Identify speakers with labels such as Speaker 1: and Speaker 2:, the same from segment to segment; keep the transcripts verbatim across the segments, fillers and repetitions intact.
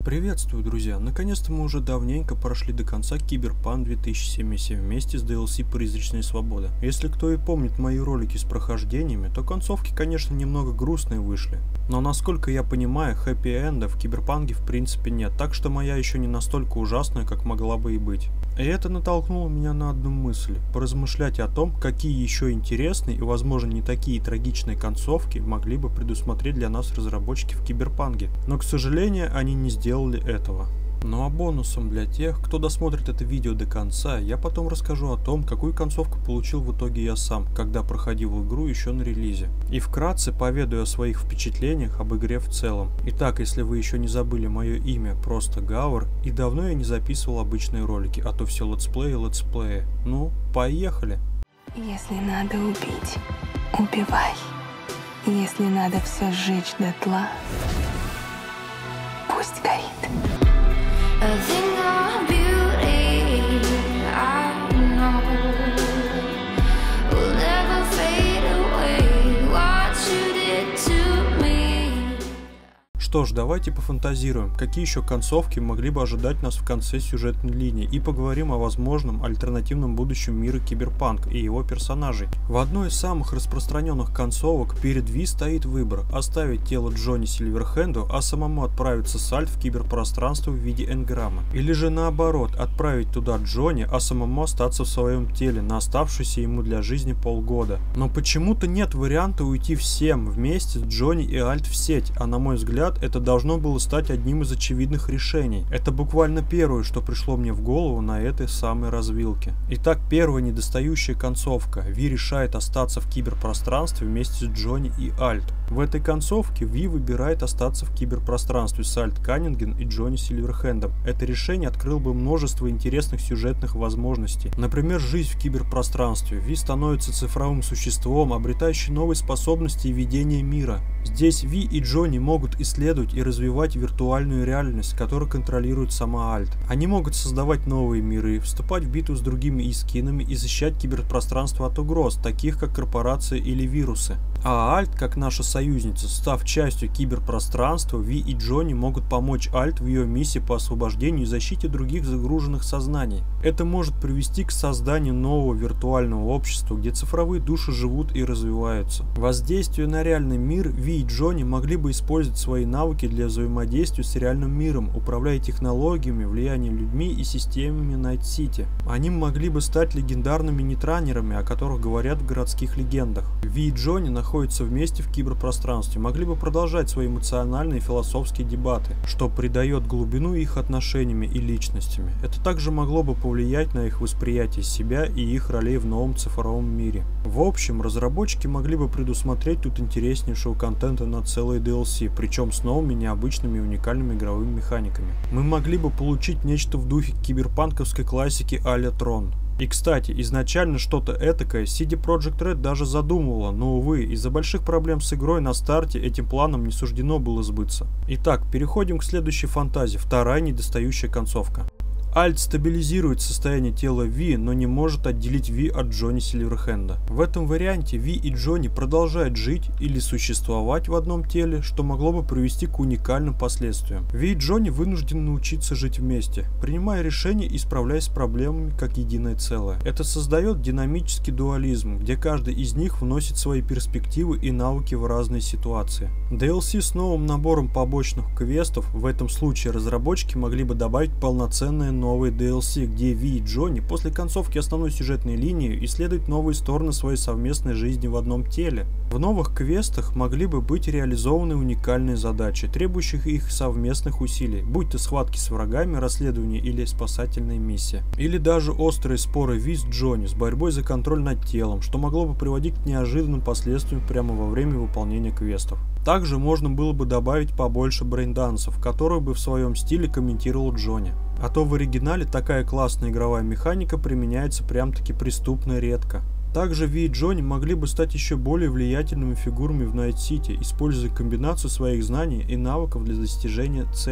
Speaker 1: Приветствую, друзья! Наконец-то мы уже давненько прошли до конца Киберпанк две тысячи семьдесят семь вместе с ди эл си «Призрачная свобода». Если кто и помнит мои ролики с прохождениями, то концовки, конечно, немного грустные вышли. Но насколько я понимаю, хэппи-энда в Киберпанке в принципе нет, так что моя еще не настолько ужасная, как могла бы и быть. И это натолкнуло меня на одну мысль – поразмышлять о том, какие еще интересные и, возможно, не такие трагичные концовки могли бы предусмотреть для нас разработчики в Киберпанке. Но, к сожалению, они не сделали этого. Ну а бонусом для тех, кто досмотрит это видео до конца, я потом расскажу о том, какую концовку получил в итоге я сам, когда проходил игру еще на релизе. И вкратце поведаю о своих впечатлениях об игре в целом. Итак, если вы еще не забыли мое имя, просто Гавр, и давно я не записывал обычные ролики, а то все летсплеи и летсплеи. Ну, поехали!
Speaker 2: Если надо убить, убивай. Если надо все сжечь дотла, пусть горит.
Speaker 3: A thing of beauty, I know, will never fade away. What you did to me.
Speaker 1: Что ж, давайте пофантазируем, какие еще концовки могли бы ожидать нас в конце сюжетной линии, и поговорим о возможном альтернативном будущем мира Киберпанк и его персонажей. В одной из самых распространенных концовок перед Ви стоит выбор – оставить тело Джонни Сильверхенду, а самому отправиться с Альт в киберпространство в виде энграмма. Или же наоборот, отправить туда Джонни, а самому остаться в своем теле на оставшуюся ему для жизни полгода. Но почему-то нет варианта уйти всем вместе с Джонни и Альт в сеть, а на мой взгляд, это должно было стать одним из очевидных решений. Это буквально первое, что пришло мне в голову на этой самой развилке. Итак, первая недостающая концовка. Ви решает остаться в киберпространстве вместе с Джонни и Альт. В этой концовке Ви выбирает остаться в киберпространстве с Альт Каннингем и Джонни Сильверхендом. Это решение открыло бы множество интересных сюжетных возможностей. Например, жизнь в киберпространстве. Ви становится цифровым существом, обретающим новые способности и видение мира. Здесь Ви и Джонни могут исследовать и развивать виртуальную реальность, которую контролирует сама Альт. Они могут создавать новые миры, вступать в битву с другими искинами и защищать киберпространство от угроз, таких как корпорации или вирусы. А Альт, как наша союзница, став частью киберпространства, Ви и Джонни могут помочь Альт в ее миссии по освобождению и защите других загруженных сознаний. Это может привести к созданию нового виртуального общества, где цифровые души живут и развиваются. Воздействие на реальный мир Ви и Джонни могли бы использовать свои навыки для взаимодействия с реальным миром, управляя технологиями, влиянием людьми и системами Найт-Сити. Они могли бы стать легендарными нетранерами, о которых говорят в городских легендах. Ви и Джонни находятся вместе в киберпространстве, могли бы продолжать свои эмоциональные и философские дебаты, что придает глубину их отношениями и личностями. Это также могло бы повлиять на их восприятие себя и их ролей в новом цифровом мире. В общем, разработчики могли бы предусмотреть тут интереснейшего контента на целый ди эл си, причем с новыми необычными и уникальными игровыми механиками. Мы могли бы получить нечто в духе киберпанковской классики а-ля Трон. И кстати, изначально что-то этакое си ди Projekt Red даже задумывала, но увы, из-за больших проблем с игрой на старте этим планом не суждено было сбыться. Итак, переходим к следующей фантазии, вторая недостающая концовка. Альт стабилизирует состояние тела Ви, но не может отделить Ви от Джонни Сильверхенда. В этом варианте Ви и Джонни продолжают жить или существовать в одном теле, что могло бы привести к уникальным последствиям. Ви и Джонни вынуждены научиться жить вместе, принимая решения и справляясь с проблемами как единое целое. Это создает динамический дуализм, где каждый из них вносит свои перспективы и навыки в разные ситуации. ди эл си с новым набором побочных квестов, в этом случае разработчики могли бы добавить полноценное новый ди эл си, где Ви и Джонни после концовки основной сюжетной линии исследуют новые стороны своей совместной жизни в одном теле. В новых квестах могли бы быть реализованы уникальные задачи, требующие их совместных усилий, будь то схватки с врагами, расследование или спасательная миссия. Или даже острые споры Ви с Джонни с борьбой за контроль над телом, что могло бы приводить к неожиданным последствиям прямо во время выполнения квестов. Также можно было бы добавить побольше брейндансов, которые бы в своем стиле комментировал Джонни. А то в оригинале такая классная игровая механика применяется прям-таки преступно редко. Также Ви и Джонни могли бы стать еще более влиятельными фигурами в Найт-Сити, используя комбинацию своих знаний и навыков для достижения целей.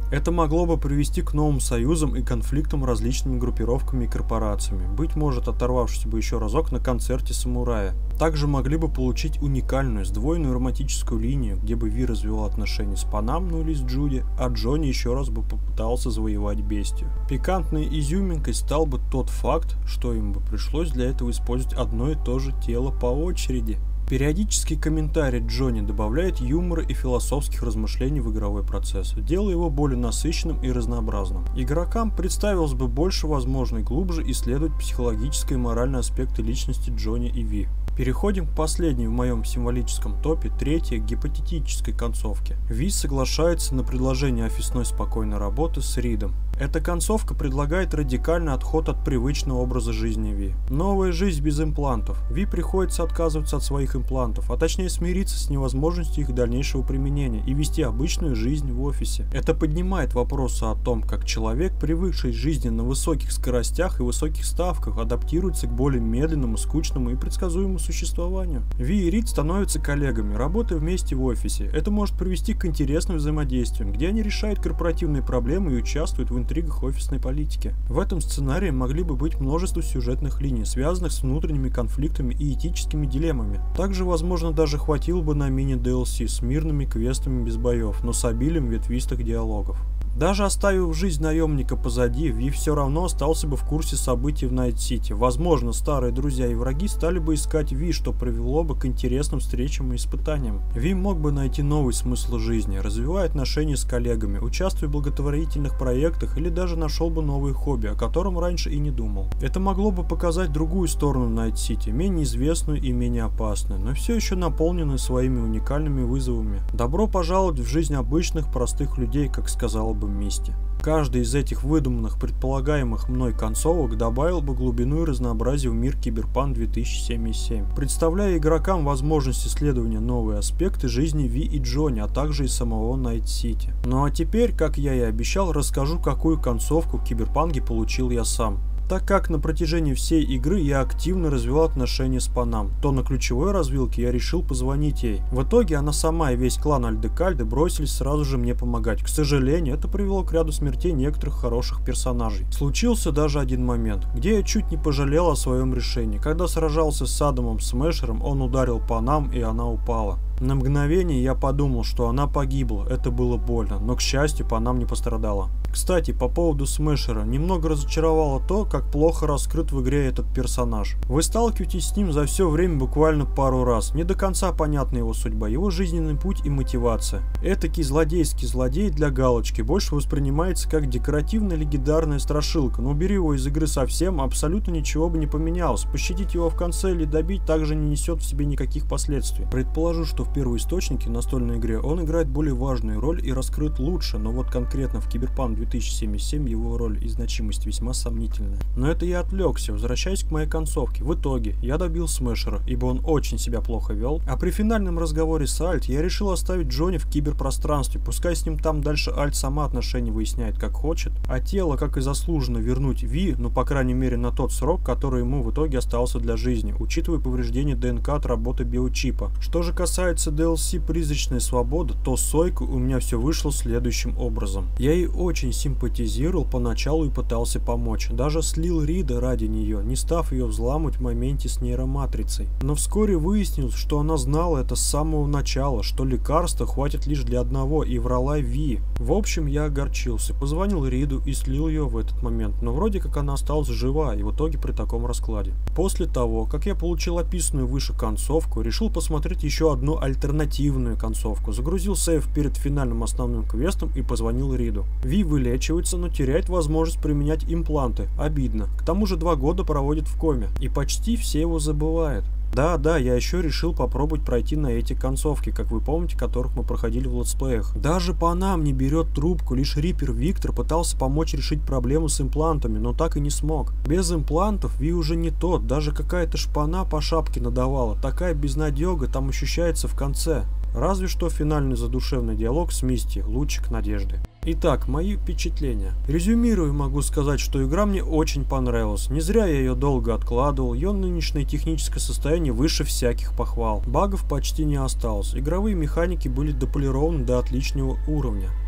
Speaker 1: Это могло бы привести к новым союзам и конфликтам различными группировками и корпорациями, быть может оторвавшись бы еще разок на концерте самурая. Также могли бы получить уникальную, сдвоенную романтическую линию, где бы Ви развивал отношения с Панам, ну или с Джуди, а Джонни еще раз бы попытался завоевать бестию. Пикантной изюминкой стал бы тот факт, что им бы пришлось для этого использовать одно и то же тело по очереди. Периодический комментарий Джонни добавляет юмора и философских размышлений в игровой процесс, делая его более насыщенным и разнообразным. Игрокам представилось бы больше возможно и глубже исследовать психологические и моральные аспекты личности Джонни и Ви. Переходим к последней в моем символическом топе, третьей гипотетической концовке. Ви соглашается на предложение офисной спокойной работы с Ридом. Эта концовка предлагает радикальный отход от привычного образа жизни Ви. Новая жизнь без имплантов. Ви приходится отказываться от своих имплантов, а точнее смириться с невозможностью их дальнейшего применения и вести обычную жизнь в офисе. Это поднимает вопросы о том, как человек, привыкший к жизни на высоких скоростях и высоких ставках, адаптируется к более медленному, скучному и предсказуемому существованию. Ви и Рид становятся коллегами, работая вместе в офисе. Это может привести к интересным взаимодействиям, где они решают корпоративные проблемы и участвуют в интригах офисной политики. В этом сценарии могли бы быть множество сюжетных линий, связанных с внутренними конфликтами и этическими дилеммами. Также, возможно, даже хватило бы на мини-ди эл си с мирными квестами без боев, но с обилием ветвистых диалогов. Даже оставив жизнь наемника позади, Ви все равно остался бы в курсе событий в Найт-Сити. Возможно, старые друзья и враги стали бы искать Ви, что привело бы к интересным встречам и испытаниям. Ви мог бы найти новый смысл жизни, развивая отношения с коллегами, участвуя в благотворительных проектах или даже нашел бы новые хобби, о котором раньше и не думал. Это могло бы показать другую сторону Найт-Сити, менее известную и менее опасную, но все еще наполненную своими уникальными вызовами. Добро пожаловать в жизнь обычных, простых людей, как сказала бы Мисти. Каждый из этих выдуманных, предполагаемых мной концовок добавил бы глубину и разнообразие в мир Киберпанк две тысячи семьдесят семь, представляя игрокам возможность исследования новые аспекты жизни Ви и Джонни, а также и самого Найт-Сити. Ну а теперь, как я и обещал, расскажу, какую концовку в Киберпанке получил я сам. Так как на протяжении всей игры я активно развивал отношения с Панам, то на ключевой развилке я решил позвонить ей. В итоге она сама и весь клан Альдекальды бросились сразу же мне помогать. К сожалению, это привело к ряду смертей некоторых хороших персонажей. Случился даже один момент, где я чуть не пожалел о своем решении. Когда сражался с Адамом Смешером, он ударил Панам, и она упала. На мгновение я подумал, что она погибла, это было больно, но к счастью, Панам не пострадала. Кстати, по поводу Смешера, немного разочаровало то, как плохо раскрыт в игре этот персонаж. Вы сталкиваетесь с ним за все время буквально пару раз, не до конца понятна его судьба, его жизненный путь и мотивация. Этакий злодейский злодей для галочки больше воспринимается как декоративная легендарная страшилка, но убери его из игры совсем, абсолютно ничего бы не поменялось, пощадить его в конце или добить также не несет в себе никаких последствий. Предположу, что в первоисточнике настольной игре он играет более важную роль и раскрыт лучше, но вот конкретно в Киберпанк две тысячи семьдесят семь его роль и значимость весьма сомнительная. Но это я отвлекся, возвращаясь к моей концовке. В итоге я добил Смешера, ибо он очень себя плохо вел, а при финальном разговоре с Альт я решил оставить Джонни в киберпространстве, пускай с ним там дальше Альт сама отношения выясняет как хочет, а тело, как и заслуженно, вернуть Ви, ну по крайней мере на тот срок, который ему в итоге остался для жизни, учитывая повреждение ДНК от работы биочипа. Что же касается ди эл си «Призрачная свобода», то с Сойкой у меня все вышло следующим образом. Я ей очень симпатизировал поначалу и пытался помочь, даже слил Рида ради нее, не став ее взламывать в моменте с нейроматрицей. Но вскоре выяснилось, что она знала это с самого начала, что лекарства хватит лишь для одного, и врала Ви. В общем, я огорчился, позвонил Риду и слил ее в этот момент, но вроде как она осталась жива, и в итоге при таком раскладе. После того, как я получил описанную выше концовку, решил посмотреть еще одну альтернативную концовку, загрузил сейв перед финальным основным квестом и позвонил Риду. Ви вылечивается, но теряет возможность применять импланты. Обидно. К тому же два года проводит в коме. И почти все его забывают. Да, да, я еще решил попробовать пройти на эти концовки, как вы помните, которых мы проходили в летсплеях. Даже Панам не берет трубку, лишь Риппер Виктор пытался помочь решить проблему с имплантами, но так и не смог. Без имплантов Ви уже не тот, даже какая-то шпана по шапке надавала, такая безнадега там ощущается в конце. Разве что финальный задушевный диалог с Мисти, лучик надежды. Итак, мои впечатления. Резюмируя, могу сказать, что игра мне очень понравилась. Не зря я ее долго откладывал, ее нынешнее техническое состояние выше всяких похвал. Багов почти не осталось, игровые механики были дополированы до отличного уровня.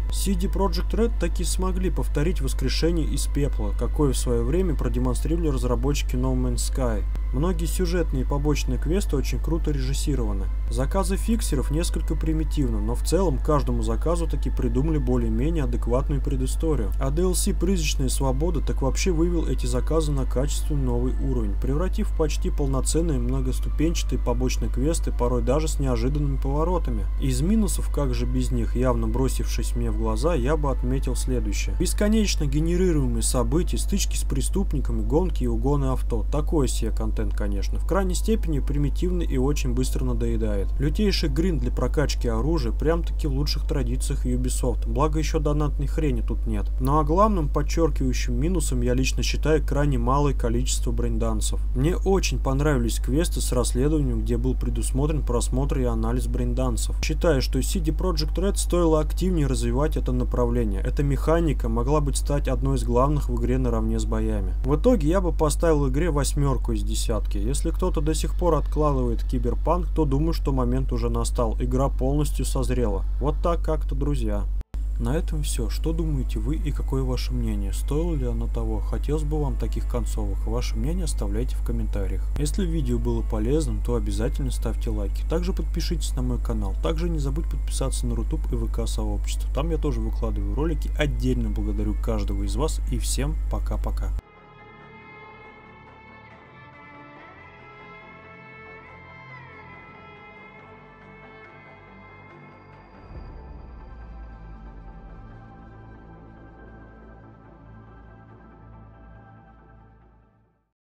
Speaker 1: си ди Projekt Red таки смогли повторить воскрешение из пепла, какое в свое время продемонстрировали разработчики No Man's Sky. Многие сюжетные и побочные квесты очень круто режиссированы. Заказы фиксеров несколько примитивны, но в целом каждому заказу таки придумали более-менее адекватную предысторию. А ди эл си «Призрачная свобода» так вообще вывел эти заказы на качественный новый уровень, превратив в почти полноценные многоступенчатые побочные квесты, порой даже с неожиданными поворотами. Из минусов, как же без них, явно бросившись мне в глаза, я бы отметил следующее. Бесконечно генерируемые события, стычки с преступниками, гонки и угоны авто. Такой себе контент, конечно. В крайней степени примитивный и очень быстро надоедает. Лютейший гринд для прокачки оружия, прям-таки в лучших традициях Ubisoft. Благо еще донатной хрени тут нет. Ну а главным подчеркивающим минусом я лично считаю крайне малое количество брейндансов. Мне очень понравились квесты с расследованием, где был предусмотрен просмотр и анализ брейндансов. Считаю, что си ди Projekt Red стоило активнее развивать это направление. Эта механика могла бы стать одной из главных в игре наравне с боями. В итоге я бы поставил игре восьмерку из десятки. Если кто-то до сих пор откладывает Киберпанк, то думаю, что момент уже настал. Игра полностью созрела. Вот так как-то, друзья. На этом все. Что думаете вы и какое ваше мнение? Стоило ли оно того? Хотелось бы вам таких концовок? Ваше мнение оставляйте в комментариях. Если видео было полезным, то обязательно ставьте лайки. Также подпишитесь на мой канал. Также не забудь подписаться на Рутуб и вэ ка сообщество. Там я тоже выкладываю ролики. Отдельно благодарю каждого из вас и всем пока-пока.